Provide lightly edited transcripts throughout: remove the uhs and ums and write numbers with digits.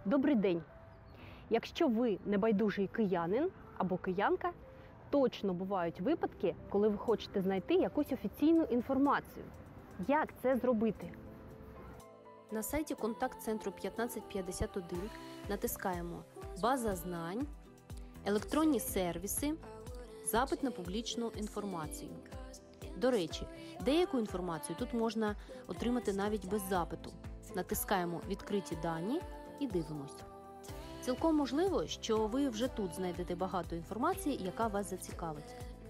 Добрий день! Якщо ви небайдужий киянин або киянка, точно бувають випадки, коли ви хочете знайти якусь офіційну інформацію. Як це зробити? На сайті контакт-центру 1551 натискаємо «База знань», «Електронні сервіси», «Запит на публічну інформацію». До речі, деяку інформацію тут можна отримати навіть без запиту. Натискаємо «Відкриті дані» і дивимось. Цілком можливо, що ви вже тут знайдете багато інформації, яка вас зацікавить.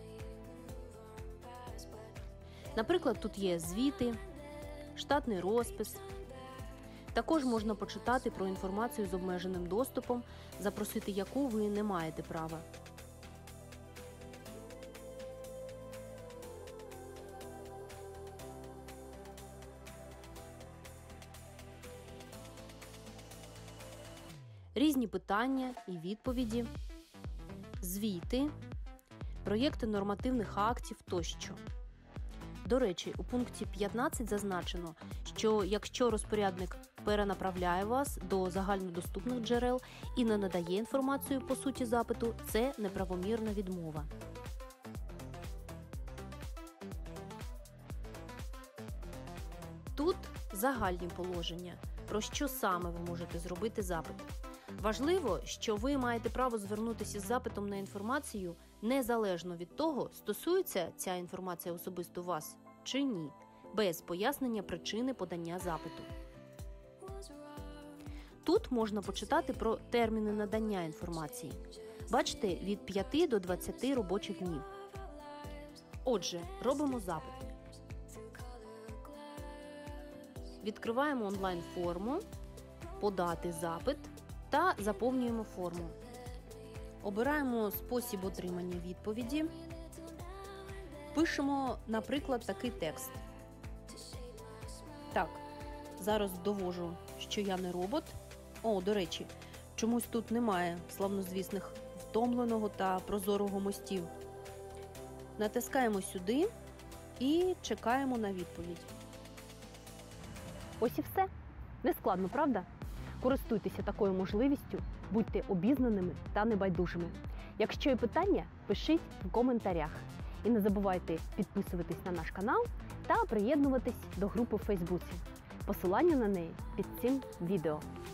Наприклад, тут є звіти, штатний розпис. Також можна почитати про інформацію з обмеженим доступом, запросити яку ви не маєте права. Різні питання і відповіді, звіти, проєкти нормативних актів тощо. До речі, у пункті 15 зазначено, що якщо розпорядник перенаправляє вас до загальнодоступних джерел і не надає інформацію по суті запиту, це неправомірна відмова. Тут загальні положення, про що саме ви можете зробити запит. Важливо, що ви маєте право звернутися з запитом на інформацію незалежно від того, стосується ця інформація особисто вас чи ні, без пояснення причини подання запиту. Тут можна почитати про терміни надання інформації. Бачите, від 5 до 20 робочих днів. Отже, робимо запит. Відкриваємо онлайн-форму, подати запит та заповнюємо форму. Обираємо спосіб отримання відповіді. Пишемо, наприклад, такий текст. Так, зараз довожу, що я не робот. О, до речі, чомусь тут немає славнозвісних втомленого та прозорого мостів. Натискаємо сюди і чекаємо на відповідь. Ось і все. Нескладно, правда? Користуйтеся такою можливістю, будьте обізнаними та небайдужими. Якщо є питання, пишіть в коментарях. І не забувайте підписуватись на наш канал та приєднуватись до групи в Фейсбуці. Посилання на неї під цим відео.